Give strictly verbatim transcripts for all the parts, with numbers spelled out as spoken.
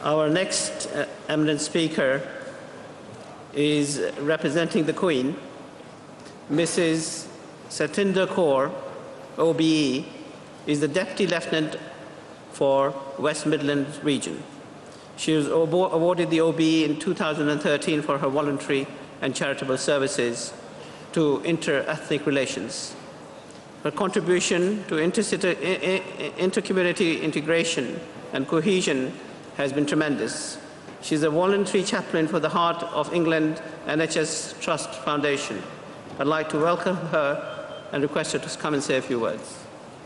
Our next uh, eminent speaker is representing the Queen, Missus Satinder Kaur, O B E, is the Deputy Lieutenant for West Midlands region. She was awarded the O B E in two thousand thirteen for her voluntary and charitable services to inter-ethnic relations. Her contribution to inter-community integration and cohesion has been tremendous. She is a voluntary chaplain for the Heart of England N H S Trust Foundation. I'd like to welcome her and request her to come and say a few words.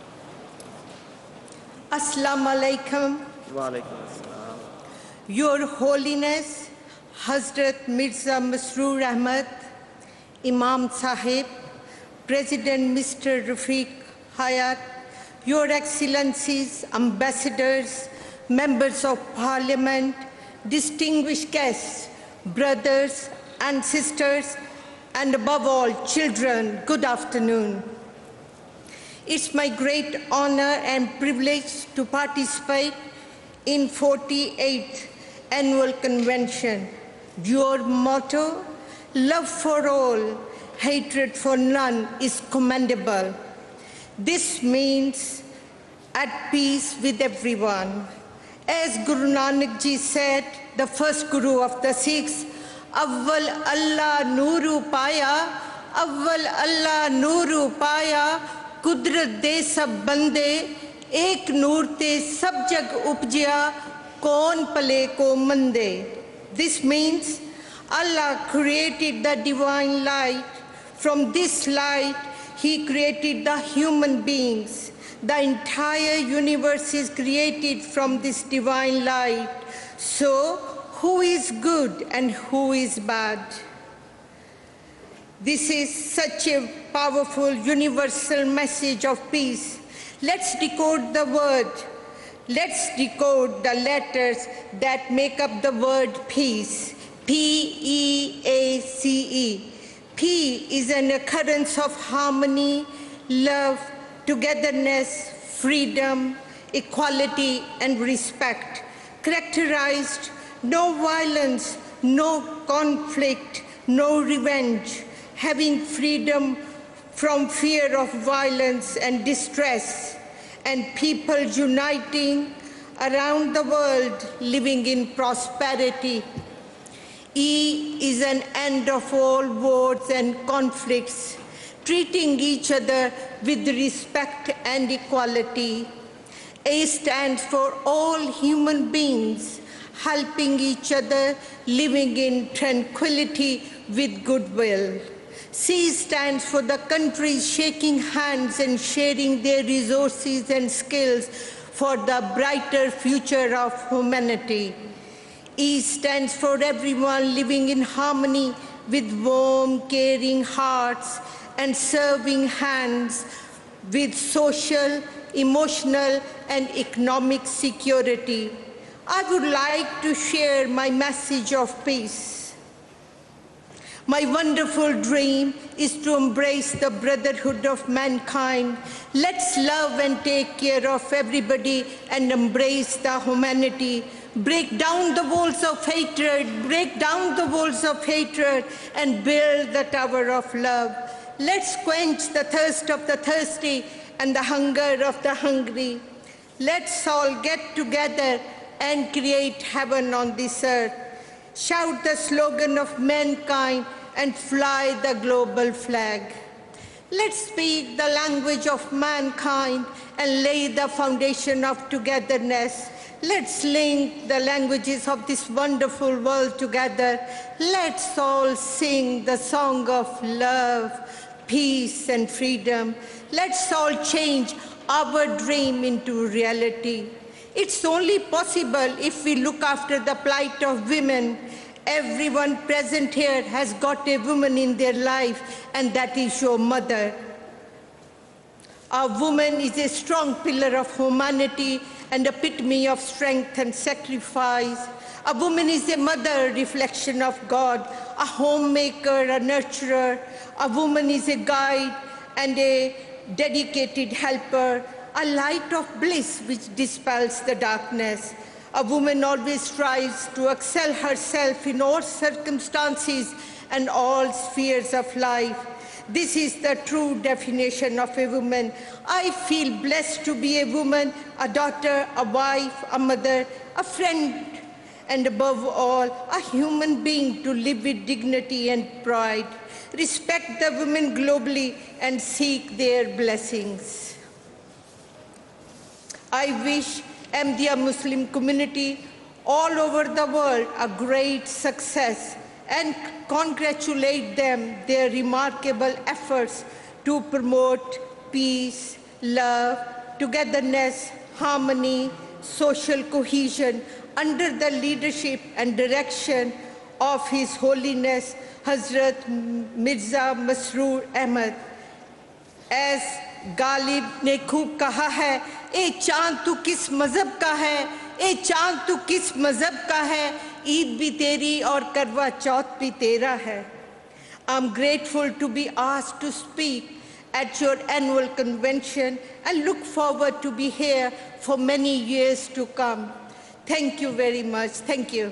Assalamu alaikum. Wa alaikum assalam. Your Holiness, Hazrat Mirza Masroor Ahmad, Imam Sahib, President Mister Rafiq Hayat, Your Excellencies, Ambassadors, Members of Parliament, distinguished guests, brothers and sisters, and above all, children, good afternoon. It's my great honor and privilege to participate in forty-eighth Annual Convention. Your motto, love for all, hatred for none, is commendable. This means at peace with everyone. As Guru Nanak Ji said, the first Guru of the Sikhs, Awwal Allah Nuru Paya, Awwal Allah Nuru Paya, Kudrat de sab bande, ek noor te sab jag upjya, kaun pale ko mande. This means Allah created the divine light. From this light, He created the human beings. The entire universe is created from this divine light. So, who is good and who is bad? This is such a powerful universal message of peace. Let's decode the word. Let's decode the letters that make up the word peace. P E A C E. P is an occurrence of harmony, love, togetherness, freedom, equality, and respect. Characterized no violence, no conflict, no revenge, having freedom from fear of violence and distress, and people uniting around the world, living in prosperity. E is an end of all wars and conflicts, treating each other with respect and equality. A stands for all human beings, helping each other, living in tranquility with goodwill. C stands for the countries shaking hands and sharing their resources and skills for the brighter future of humanity. E stands for everyone living in harmony with warm, caring hearts and serving hands with social, emotional, and economic security. I would like to share my message of peace. My wonderful dream is to embrace the brotherhood of mankind. Let's love and take care of everybody and embrace the humanity. Break down the walls of hatred, break down the walls of hatred, and build the tower of love. Let's quench the thirst of the thirsty and the hunger of the hungry. Let's all get together and create heaven on this earth. Shout the slogan of mankind and fly the global flag. Let's speak the language of mankind and lay the foundation of togetherness. Let's link the languages of this wonderful world together. Let's all sing the song of love, peace, and freedom. Let's all change our dream into reality. It's only possible if we look after the plight of women. Everyone present here has got a woman in their life, and that is your mother. A woman is a strong pillar of humanity and epitome of strength and sacrifice. A woman is a mother, reflection of God, a homemaker, a nurturer. A woman is a guide and a dedicated helper, a light of bliss which dispels the darkness. A woman always strives to excel herself in all circumstances and all spheres of life. This is the true definition of a woman. I feel blessed to be a woman, a daughter, a wife, a mother, a friend, and above all, a human being to live with dignity and pride. Respect the women globally and seek their blessings. I wish Ahmadiyya Muslim community all over the world a great success and congratulate them their remarkable efforts to promote peace, love, togetherness, harmony, social cohesion under the leadership and direction of His Holiness Hazrat Mirza Masroor Ahmad. As Ghalib ने खूब कहा है, ए चांद तू किस मजहब का है, ए चांद तू किस मजहब का है, ईद भी तेरी और करवा चौथ भी तेरा है. I'm grateful to be asked to speak at your annual convention and look forward to be here for many years to come. Thank you very much. Thank you.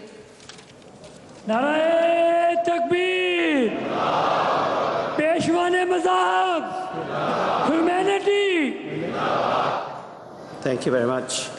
नारे तकबीर, पेशवाने मज़हब, humanity. Thank you very much.